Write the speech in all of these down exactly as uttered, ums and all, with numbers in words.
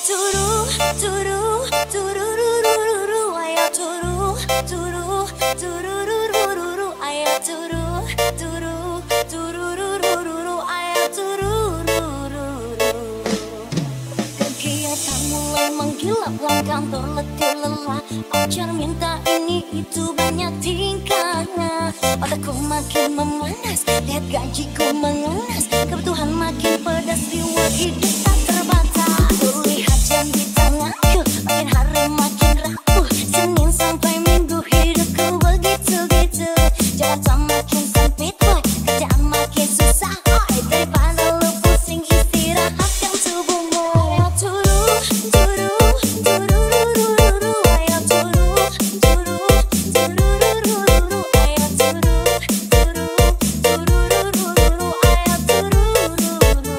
turu, turu, turururururu, ayo turu, turu, turururururu, ayo turu, turu, turururururu, ayo tururururu. Kegiatan mulai menggila, pulang kantor letih lelah, pacar minta ini itu banyak tingkahnya. Otakku makin memanas, lihat gajiku mengenas, kebutuhan makin pedas, riwah hidup tak terbatas. Kulihat jam di tanganku, makin hari makin rapuh, Senin sampai Minggu hidupku begitu-gitu. Jakarta makin sempit boy, kerjaan makin susah boy, daripada lu pusing istirahatkan tubuhmu. Ayo turu, turu, turururururu, ayo turu, turu, turururururu, ayo turu, turu, turururururu, ayo tururururu.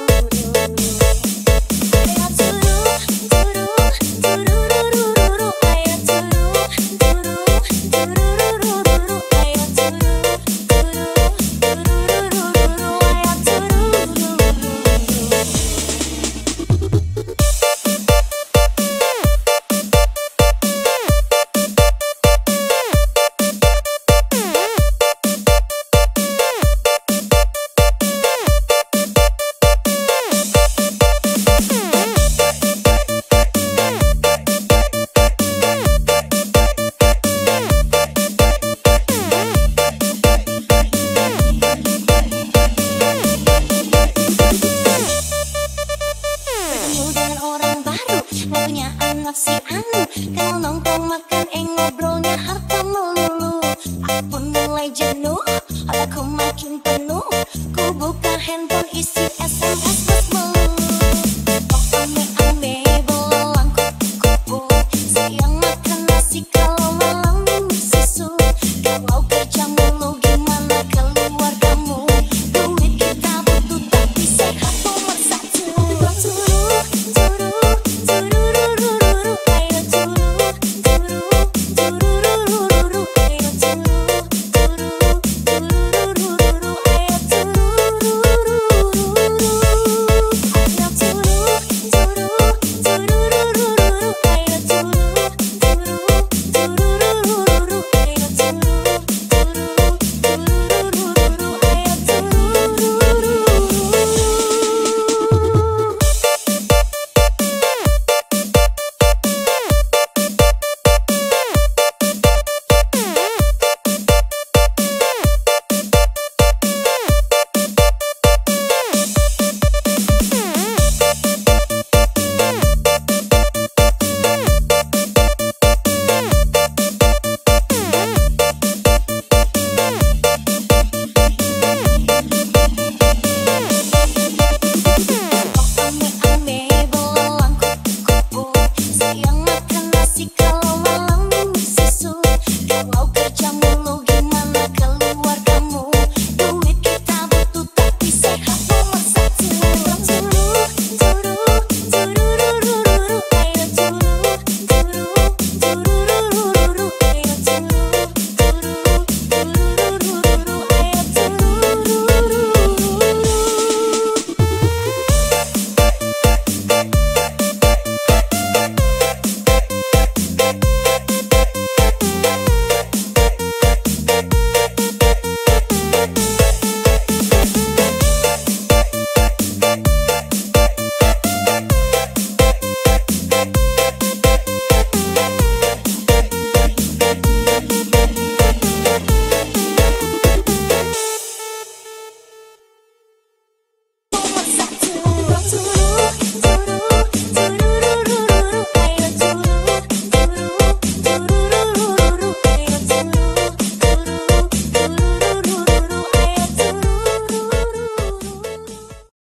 Ayo turu, turu, turururururu, ayo turu, turu, turururururu, ayo turu, turu, turururururu, ayo Ketemu dengan orang baru, gak punya anak si anu, kalau nongkrong makan eh ngobrolnya harta melulu. Aku